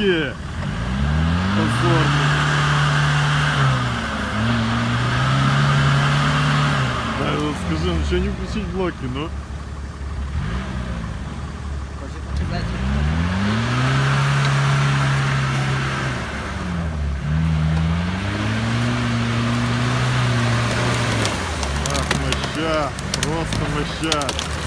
вообще позорный. Да, вот скажи, ну что не включить блоки, ну? Ах, моща, просто моща.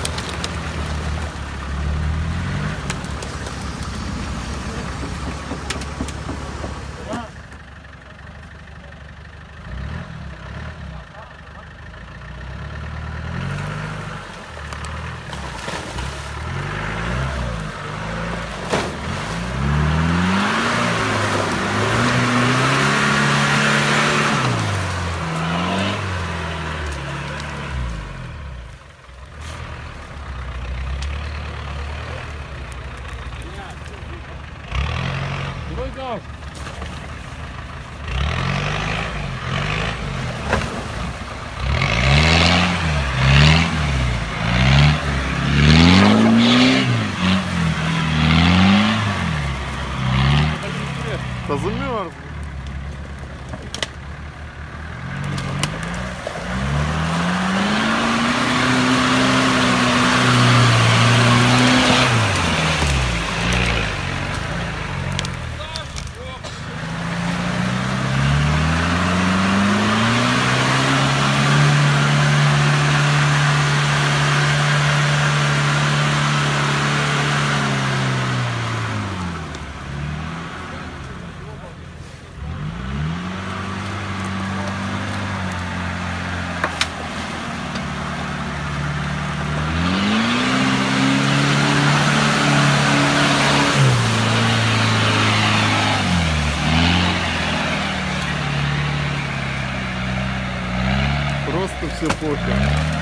Да замерз. Просто все похер.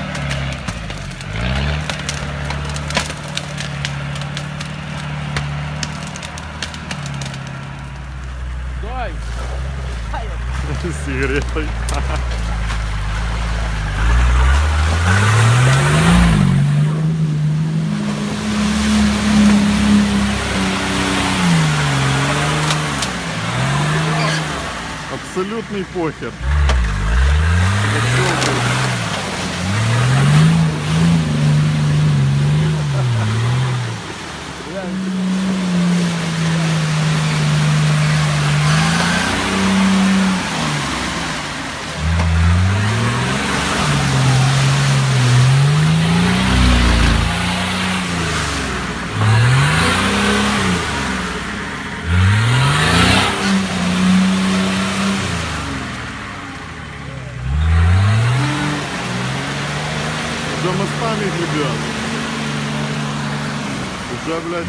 Дай! С сигаретой. Абсолютный похер. Уже мостами гребет. Уже, блядь,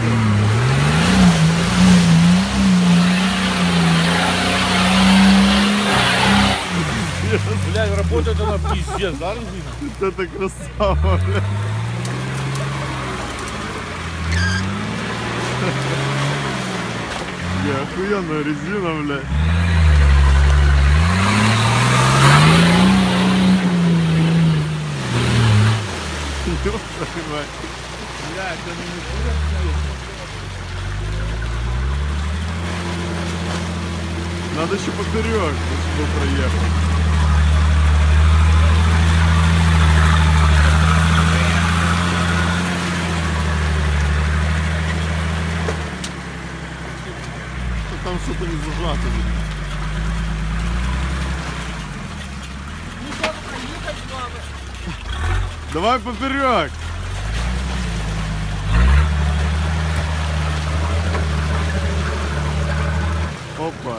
Блядь, работает она пиздец, да, резина? это красава, блядь. Я охуенная резина, блядь. Ёб твою мать. Блядь, это не будет. Надо еще поперек, чтобы проехать. Там что-то не зажато, видно. Давай поперек. Опа.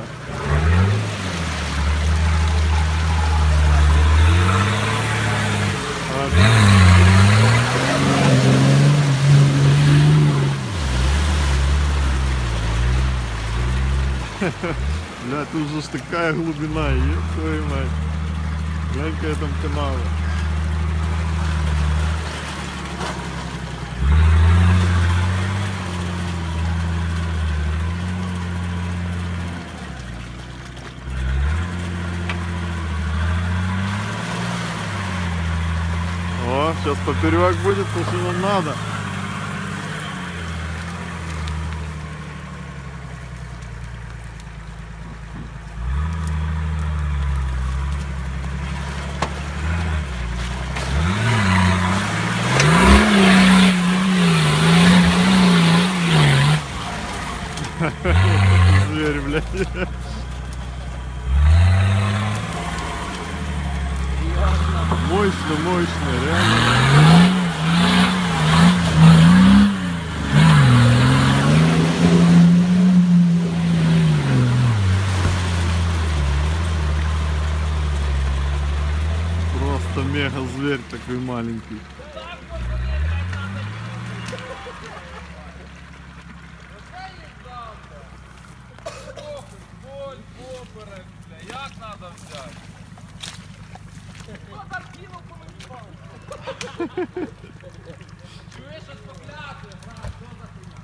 Бля, тут уже ж такая глубина, еб твою мать. Глянь-ка я там каналы. О, сейчас поперек будет, то, что нам надо. блядь. Мощно, мощно, реально. Просто мега зверь такой маленький. Як надо взяти? Хто так кинув, помогав? Чуєш, отпокляти, брат, що за хуйня?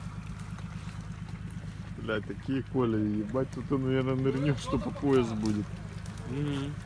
Блядь, такие колеи, ебать, тут он, наверное, нырнет, что по пояс будет.